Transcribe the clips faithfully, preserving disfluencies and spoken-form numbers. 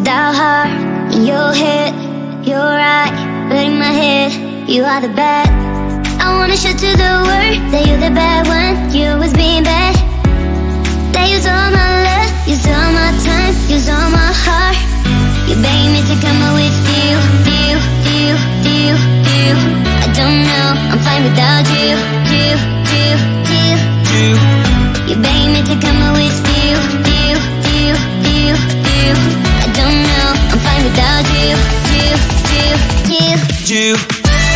That heart in your head, you're right, but in my head, you are the bad. I wanna show to the world that you're the bad one, you was being bad. That you all my love, you all my time, you all my heart. You begging me to come out with you, you, you, you, you. I don't know, I'm fine without you, you, you, you, you. You begging me to come out with you, you, you, you, you. I don't know, I'm fine without you, you, you, you, you.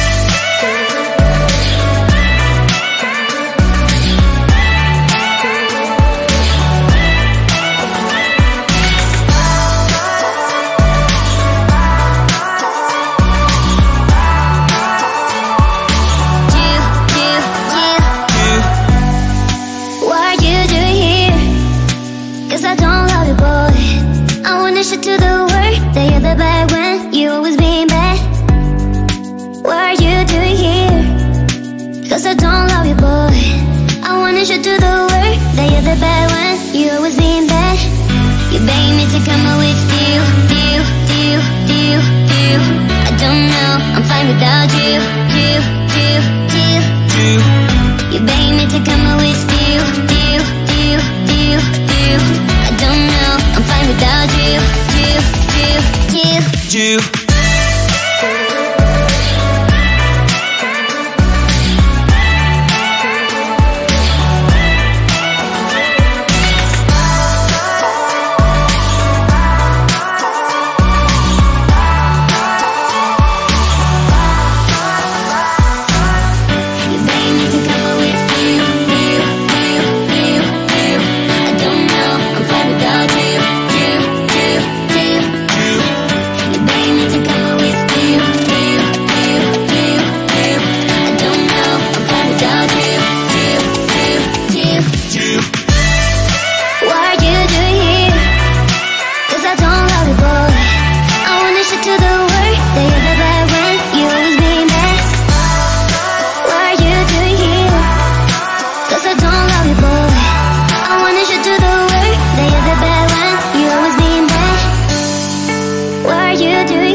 To the world that you're the bad when you always being bad. What are you doing here? Cause I don't love you, boy. I wanna show to the world that you're the bad when you always being bad. You begging me to come out with you, you, you, you, you. I don't know, I'm fine without you, you, you, you, you. You begging me to come out with you, you, you, you, you. I don't know, I'm fine without you. You, you, you.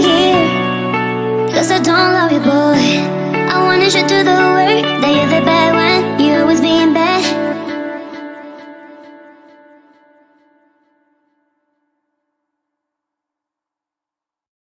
Cause I don't love you, boy. I wanna show to the world that you're the bad one.